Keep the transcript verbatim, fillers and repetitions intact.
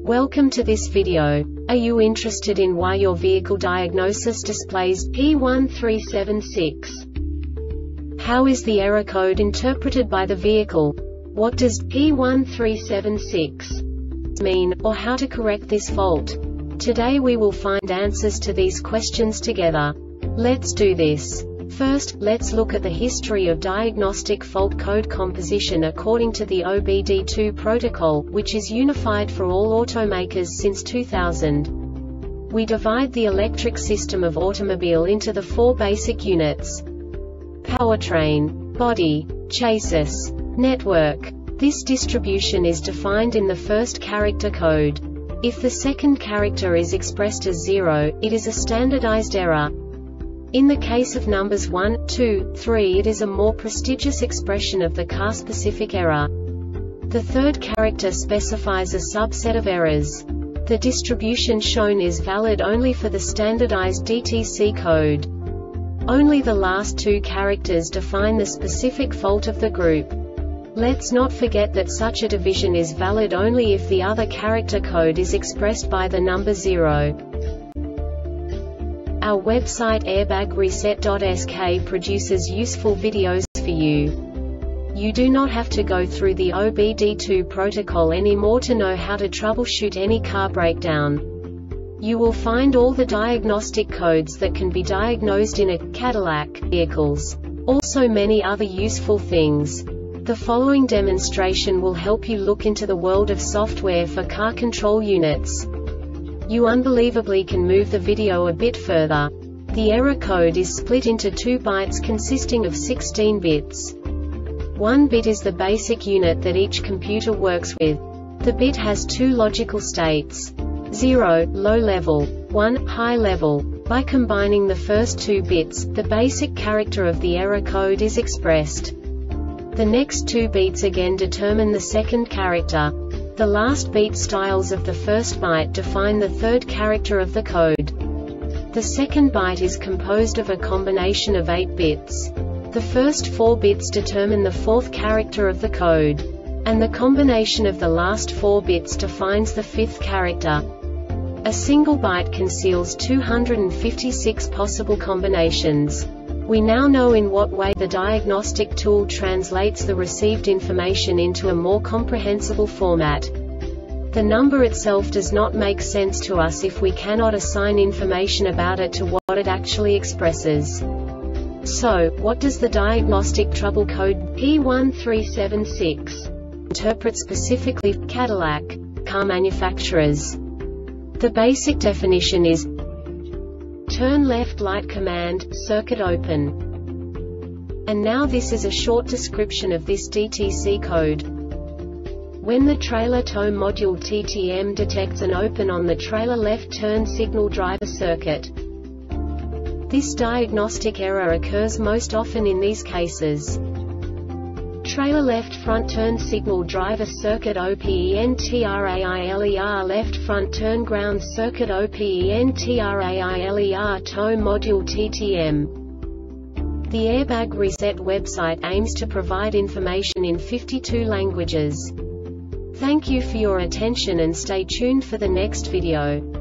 Welcome to this video. Are you interested in why your vehicle diagnosis displays P one three seven six? How is the error code interpreted by the vehicle? What does P one three seven six mean, or how to correct this fault? Today we will find answers to these questions together. Let's do this. First, let's look at the history of diagnostic fault code composition according to the O B D two protocol, which is unified for all automakers since two thousand. We divide the electric system of automobile into the four basic units: powertrain, body, chassis, network. This distribution is defined in the first character code. If the second character is expressed as zero, it is a standardized error. In the case of numbers one, two, three, it is a more prestigious expression of the car-specific error. The third character specifies a subset of errors. The distribution shown is valid only for the standardized D T C code. Only the last two characters define the specific fault of the group. Let's not forget that such a division is valid only if the other character code is expressed by the number zero. Our website airbag reset dot S K produces useful videos for you. You do not have to go through the O B D two protocol anymore to know how to troubleshoot any car breakdown. You will find all the diagnostic codes that can be diagnosed in a Cadillac vehicles. Also many other useful things. The following demonstration will help you look into the world of software for car control units. You unbelievably can move the video a bit further. The error code is split into two bytes consisting of sixteen bits. One bit is the basic unit that each computer works with. The bit has two logical states: zero, low level, one, high level. By combining the first two bits, the basic character of the error code is expressed. The next two beats again determine the second character. The last beat styles of the first byte define the third character of the code. The second byte is composed of a combination of eight bits. The first four bits determine the fourth character of the code. And the combination of the last four bits defines the fifth character. A single byte conceals two hundred fifty-six possible combinations. We now know in what way the diagnostic tool translates the received information into a more comprehensible format. The number itself does not make sense to us if we cannot assign information about it to what it actually expresses. So, what does the diagnostic trouble code P one three seven six interpret specifically for Cadillac car manufacturers? The basic definition is: turn left light command, circuit open. And now this is a short description of this D T C code. When the trailer tow module T T M detects an open on the trailer left turn signal driver circuit. This diagnostic error occurs most often in these cases: trailer left front turn signal driver circuit OPENTRAILER, left front turn ground circuit OPENTRAILER, tow module T T M. The Airbag Reset website aims to provide information in fifty-two languages. Thank you for your attention and stay tuned for the next video.